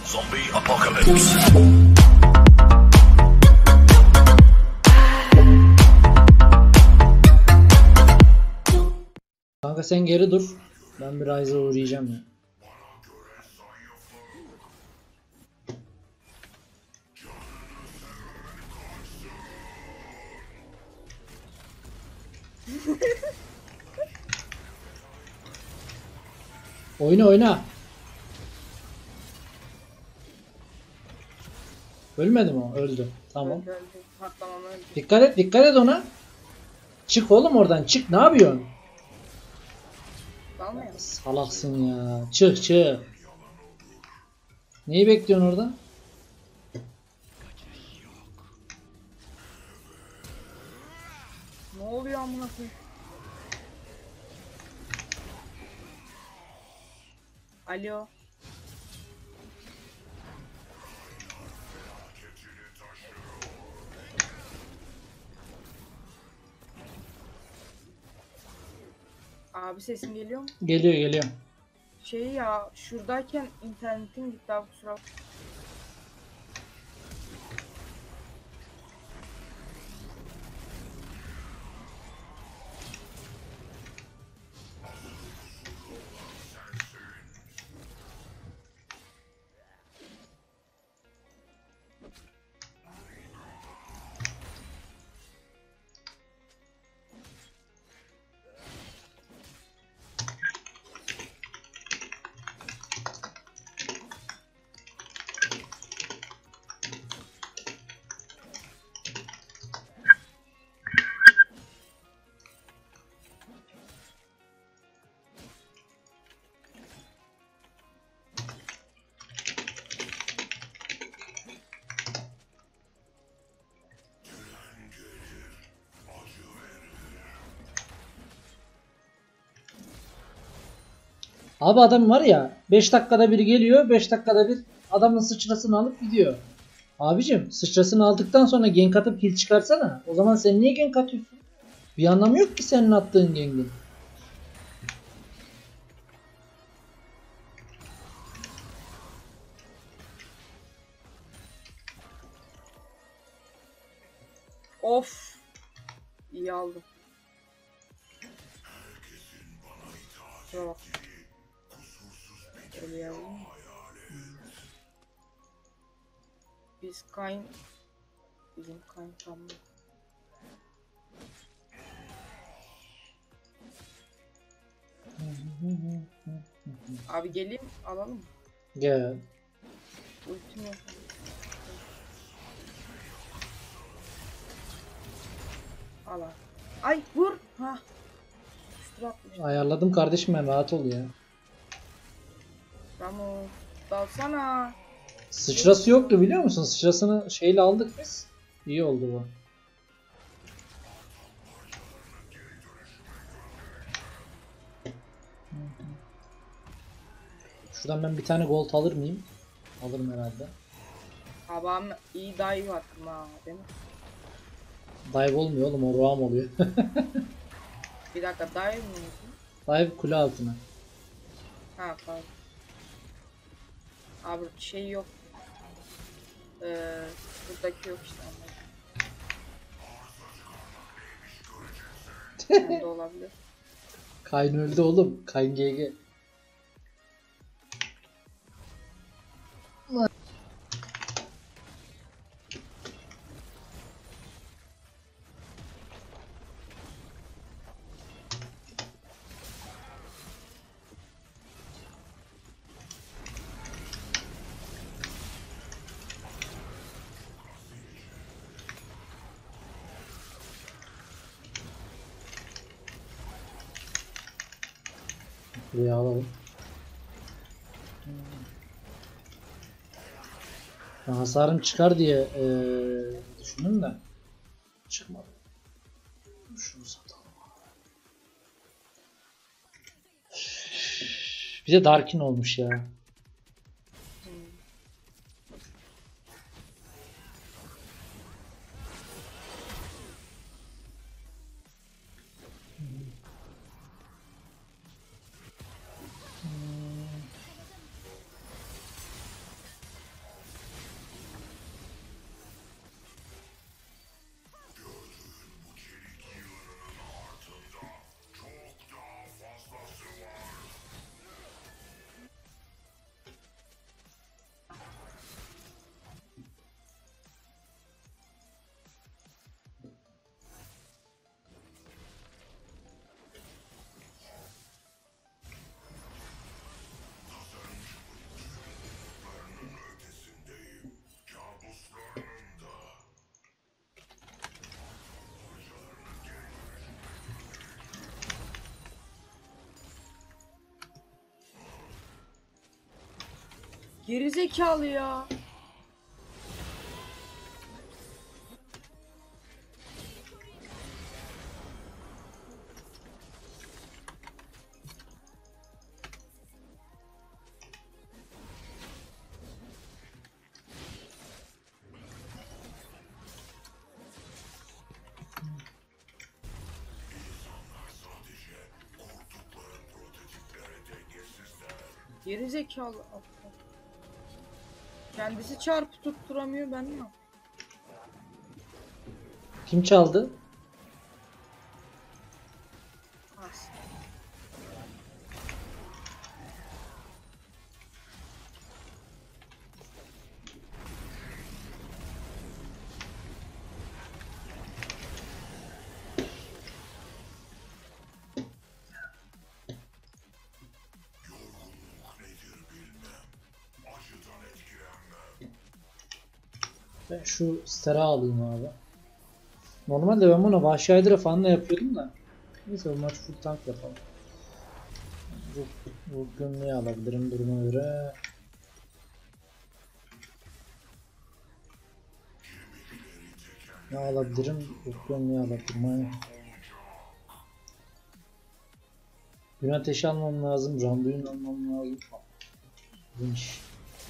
Zombie apocalypse. Kanka sen geri dur. Ben bir Ryze'a uğrayacağım ya. Oyna oyna. Ölmedi mi o? Öldü. Tamam. Öldü. Patlamama öldü. Dikkat et ona. Çık oğlum oradan çık. Ne yapıyorsun? Dalmıyor. Salaksın ya. Çık. Neyi bekliyorsun orada? Ne oluyor amına koyayım? Alo. Abi sesim geliyor mu? Geliyor. Şey ya şuradayken internetim gitti abi kusura bakma. Abi adam var ya 5 dakikada bir geliyor, 5 dakikada bir adamın sıçrasını alıp gidiyor. Abicim sıçrasını aldıktan sonra gank atıp kill çıkarsana. O zaman sen niye gank atıyorsun? Bir anlamı yok ki senin attığın gank'in. Of. İyi aldım. Kusura bak. Öyle yavrum. Bizim kayın tam mı? Abi geleyim alalım mı? Gel. Ultim yok. Al abi. Ay vur. Ha. Üstüne atmış. Ayarladım kardeşim ben, rahat ol ya. Tamam. Dalsana. Sıçrası yoktu biliyor musun? Sıçrasını şeyle aldık biz. İyi oldu bu. Şuradan ben bir tane gold alır mıyım? Alırım herhalde. Babam iyi dive attım ha değil mi? Dive olmuyor oğlum, o roam oluyor. Bir dakika dive mi yapayım? Dive kule altına. Ha pardon. Abi şey yok. Buradaki yok işte anladım. Bunda olabilir. Kayn öldü oğlum. Kayn GG. Buraya alalım. Ben hasarım çıkar diye düşündüm de çıkmadı. Şunu satalım. Bir de Darkin olmuş ya. Gerizekalı ya. Gerizekalı aptal. Kendisi çarpı tutturamıyor, ben mi? Kim çaldı? As. Ben şu Stera alayım abi. Normalde ben buna Vahşi Hydra falan da yapıyordum da. Neyse bu maç full tank yapalım. Bu gömleği alabilirim duruma göre. Ne alabilirim? Bu gömleği alabilirim. Aynen. Gün ateşi almam lazım. Randuyun almam lazım. İyiymiş.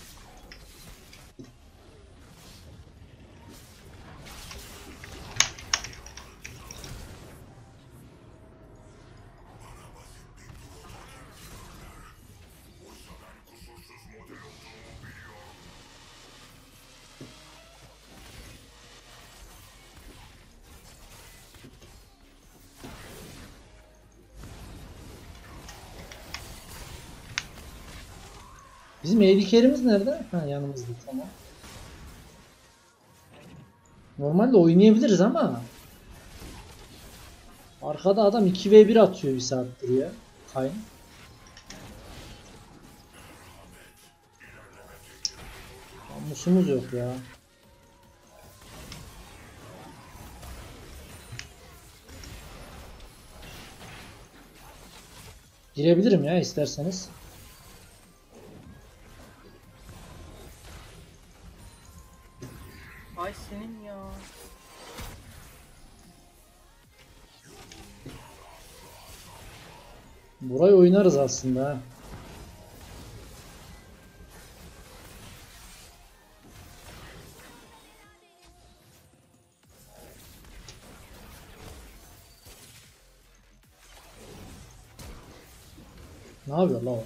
Bizim AD carry'miz nerede? Ha yanımızda, tamam. Normalde oynayabiliriz ama arkada adam 2v1 atıyor bir saattir ya. Kayn. Musumuz yok ya. Girebilirim ya isterseniz. Ay senin ya. Burayı oynarız aslında ha. Ne yapıyor la o?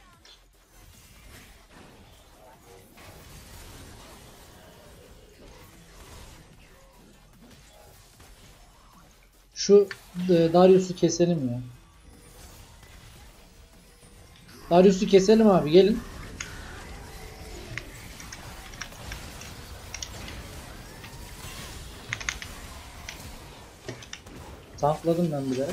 Şu Darius'u keselim ya. Darius'u keselim abi, gelin. Tankladım ben bilerek.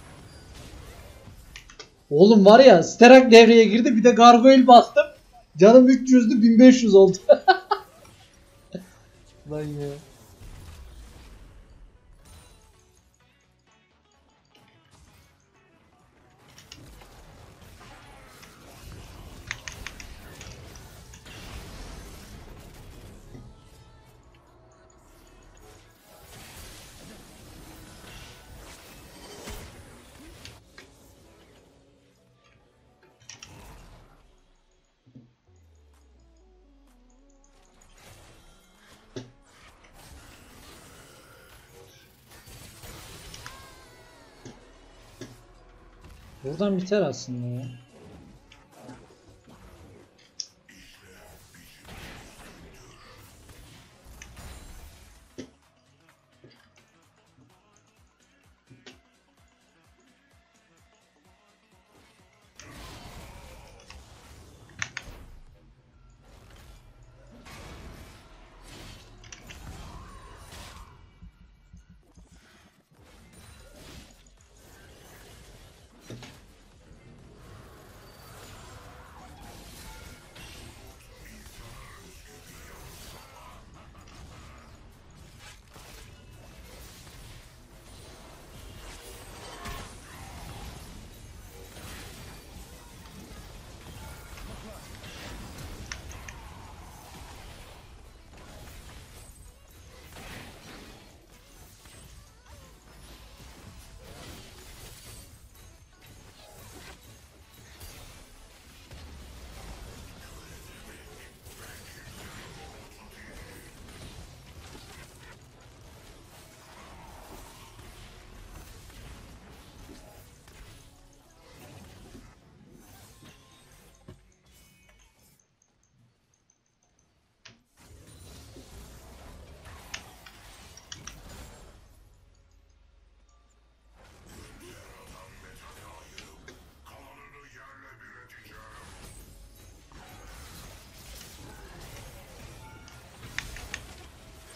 Oğlum var ya, Sterak devreye girdi, bir de Gargoyle bastım. Canım 300'dü 1500 oldu. Lan ya. Buradan biter aslında ya.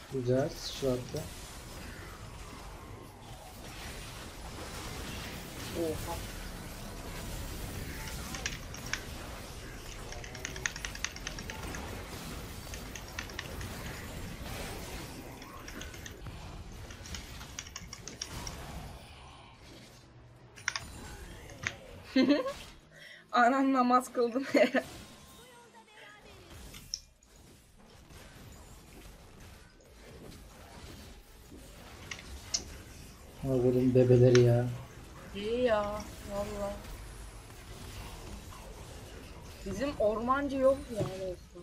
Güzel sıçrattı. Oha. Anam namaz kıldım. Oğlum bebeleri ya. İyi ya valla. Bizim ormancı yok yani olsun.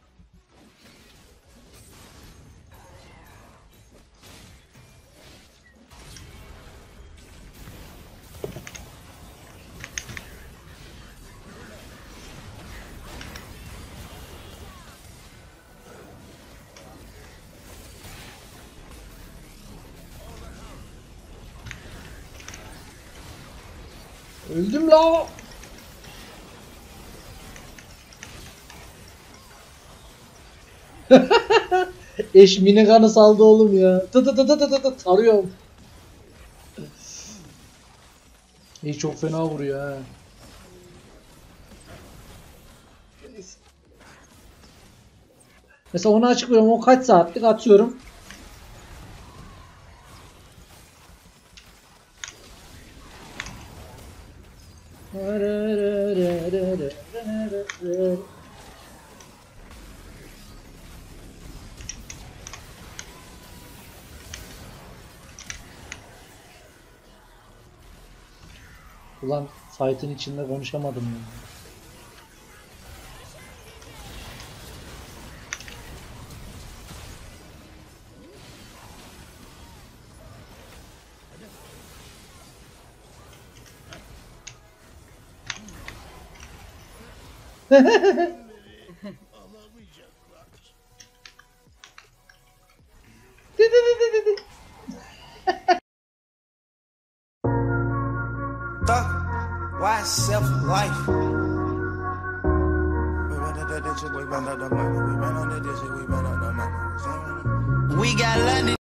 Öldüm la. Eş minigun'ı saldı oğlum ya. Tı tı tı tı tı tı tarıyorum. Eş çok fena vuruyor ha. Mesela onu açıklıyorum. O kaç saatlik atıyorum. Ulan fight'ın içinde konuşamadım ya. Why self-life? We got London.